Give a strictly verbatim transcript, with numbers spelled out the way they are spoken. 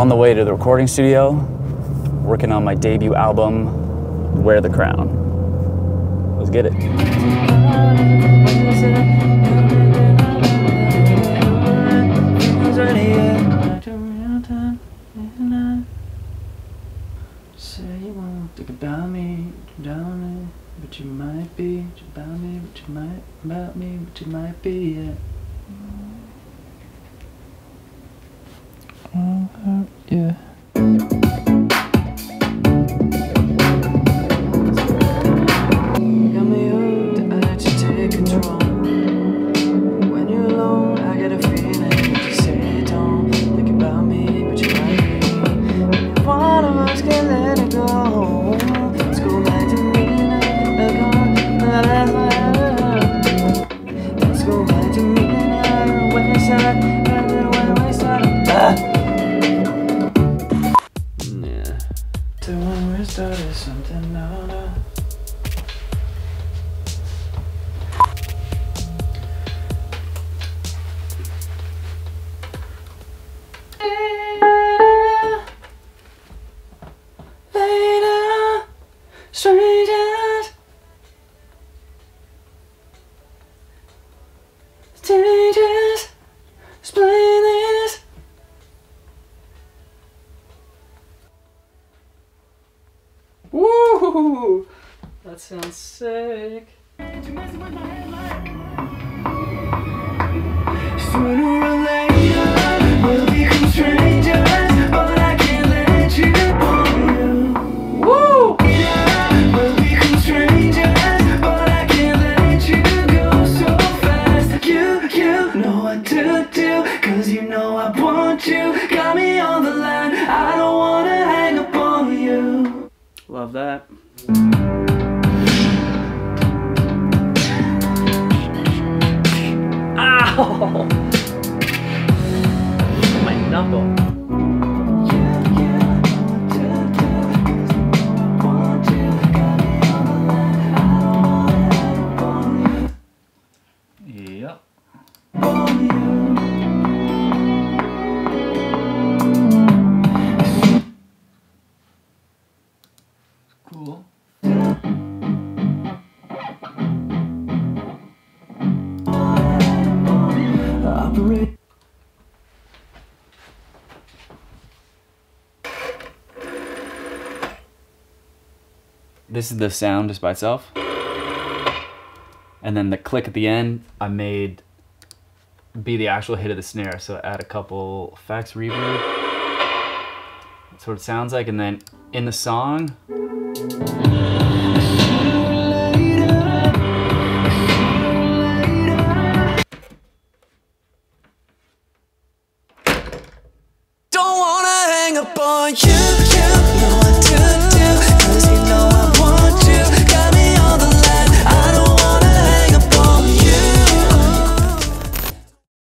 on the way to the recording studio, working on my debut album, Wear the Crown. Let's get it. Say you won't think about me, about me, but you might be about me, but you might about me, but you might be, yeah. Uh, yeah. Got me hooked, I let you take control. When you're alone, I get a feeling that you say don't think about me, but you might be. If one of us can let it go, let's go back to me now. Let's go back to me now. When I said, when I started, ah. Yeah. To when we started something now. No. Later, strangers, strangers, explain this. Woo! That sounds sick. Sooner or later, we'll become strangers, but I can't let you go. Woo! We'll become strangers, but I can't let you go so fast. You, you know what to do, cause you know I want you. Got me on the line, I don't wanna hang up on you. Love that. Ow! My knuckle. Yep. Cool. Operate. This is the sound just by itself. And then the click at the end, I made be the actual hit of the snare. So add a couple effects, reverb. That's what it sounds like. And then in the song, Don't wanna hang up on you, you.